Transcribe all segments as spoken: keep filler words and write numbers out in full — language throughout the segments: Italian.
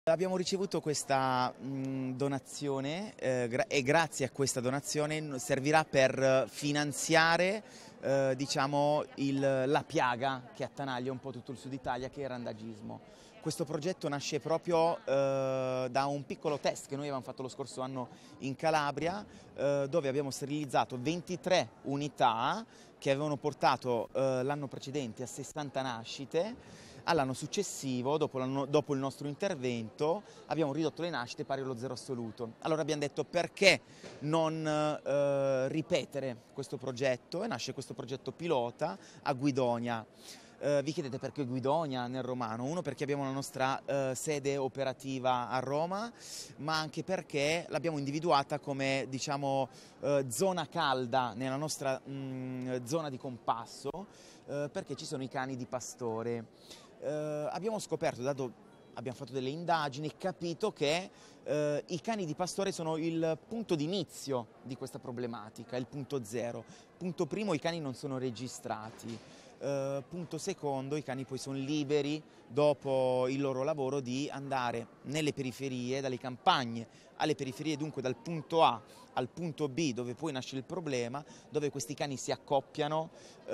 Abbiamo ricevuto questa mh, donazione eh, gra e grazie a questa donazione servirà per finanziare eh, diciamo il, la piaga che attanaglia un po' tutto il sud Italia, che è il randagismo. Questo progetto nasce proprio eh, da un piccolo test che noi avevamo fatto lo scorso anno in Calabria, eh, dove abbiamo sterilizzato ventitré unità che avevano portato eh, l'anno precedente a sessanta nascite. All'anno successivo, dopo, dopo il nostro intervento, abbiamo ridotto le nascite pari allo zero assoluto. Allora abbiamo detto: perché non eh, ripetere questo progetto? E nasce questo progetto pilota a Guidonia. Eh, vi chiedete perché Guidonia nel romano? Uno, perché abbiamo la nostra eh, sede operativa a Roma, ma anche perché l'abbiamo individuata come, diciamo, eh, zona calda nella nostra mh, zona di compasso, eh, perché ci sono i cani di pastore. Eh, abbiamo scoperto, dato, abbiamo fatto delle indagini e capito che eh, i cani di pastore sono il punto d'inizio di questa problematica, il punto zero. Punto primo, i cani non sono registrati. Uh, punto secondo, i cani poi sono liberi, dopo il loro lavoro, di andare nelle periferie, dalle campagne alle periferie, dunque dal punto A al punto B, dove poi nasce il problema, dove questi cani si accoppiano, uh,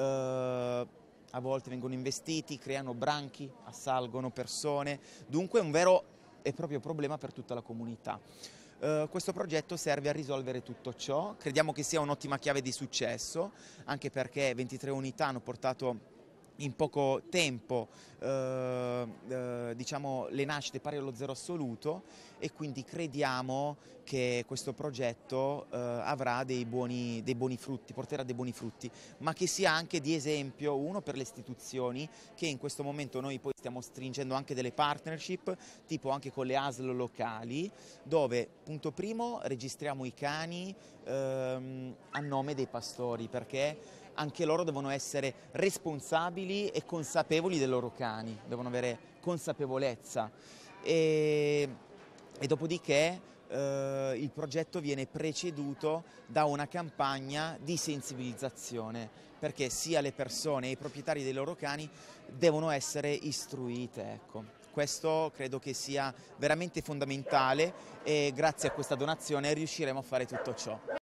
a volte vengono investiti, creano branchi, assalgono persone, dunque è un vero e proprio problema per tutta la comunità. Uh, questo progetto serve a risolvere tutto ciò, crediamo che sia un'ottima chiave di successo, anche perché ventitré unità hanno portato in poco tempo eh, eh, diciamo, le nascite pari allo zero assoluto, e quindi crediamo che questo progetto eh, avrà dei buoni, dei buoni frutti, porterà dei buoni frutti, ma che sia anche di esempio, uno, per le istituzioni, che in questo momento noi poi stiamo stringendo anche delle partnership, tipo anche con le A S L locali, dove, punto primo, registriamo i cani ehm, a nome dei pastori, perché anche loro devono essere responsabili e consapevoli dei loro cani, devono avere consapevolezza. E, e dopodiché eh, il progetto viene preceduto da una campagna di sensibilizzazione, perché sia le persone e i proprietari dei loro cani devono essere istruite. Ecco. Questo credo che sia veramente fondamentale, e grazie a questa donazione riusciremo a fare tutto ciò.